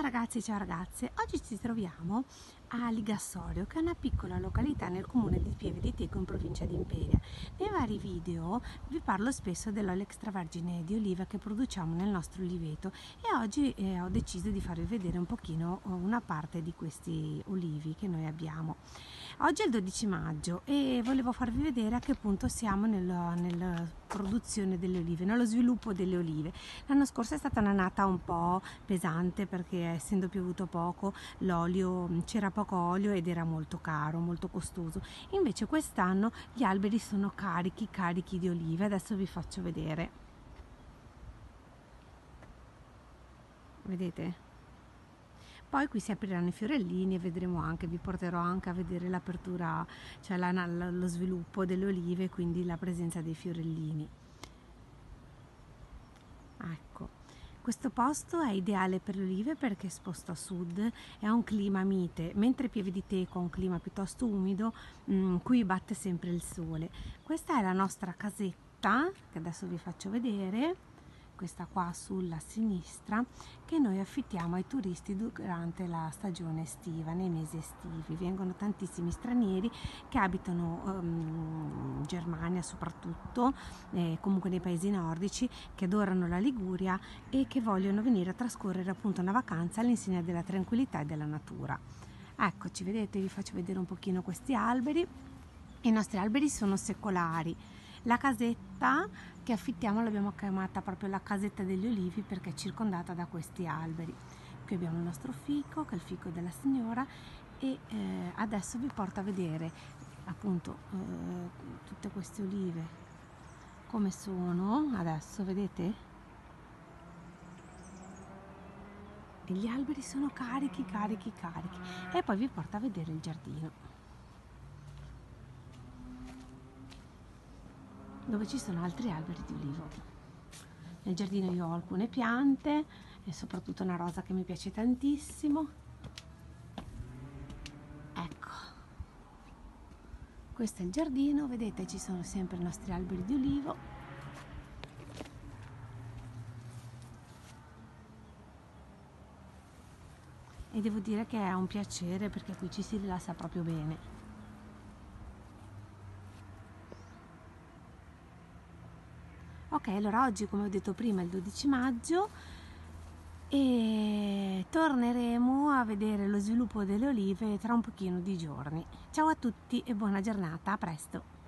ragazzi, ciao ragazze, oggi ci troviamo a Ligassorio, che è una piccola località nel comune di Pieve di Teco in provincia di Imperia. Nei vari video vi parlo spesso dell'olio extravergine di oliva che produciamo nel nostro oliveto e oggi ho deciso di farvi vedere un pochino una parte di questi olivi che noi abbiamo. Oggi è il 12 maggio e volevo farvi vedere a che punto siamo nella produzione delle olive, nello sviluppo delle olive. L'anno scorso è stata un'annata un po' pesante perché essendo piovuto poco c'era poco olio ed era molto caro, molto costoso. Invece quest'anno gli alberi sono carichi di olive. Adesso vi faccio vedere. Vedete? Poi qui si apriranno i fiorellini e vedremo anche, vi porterò anche a vedere l'apertura, cioè lo sviluppo delle olive, quindi la presenza dei fiorellini. Ecco. Questo posto è ideale per le olive perché è esposto a sud, è un clima mite, mentre Pieve di Teco ha un clima piuttosto umido, qui batte sempre il sole. Questa è la nostra casetta, che adesso vi faccio vedere, questa qua sulla sinistra, che noi affittiamo ai turisti durante la stagione estiva, nei mesi estivi. Vengono tantissimi stranieri che abitano in Germania soprattutto, comunque nei paesi nordici, che adorano la Liguria e che vogliono venire a trascorrere appunto una vacanza all'insegna della tranquillità e della natura. Eccoci, vedete, vi faccio vedere un pochino questi alberi. I nostri alberi sono secolari. La casetta che affittiamo l'abbiamo chiamata proprio la casetta degli olivi perché è circondata da questi alberi. Qui abbiamo il nostro fico, che è il fico della signora, e adesso vi porto a vedere appunto tutte queste olive come sono adesso, vedete? E gli alberi sono carichi e poi vi porto a vedere il giardino, dove ci sono altri alberi di olivo. Nel giardino io ho alcune piante e soprattutto una rosa che mi piace tantissimo. Ecco, questo è il giardino, vedete, ci sono sempre i nostri alberi di olivo. E devo dire che è un piacere perché qui ci si rilassa proprio bene. Ok, allora oggi, come ho detto prima, è il 12 maggio e torneremo a vedere lo sviluppo delle olive tra un pochino di giorni. Ciao a tutti e buona giornata, a presto!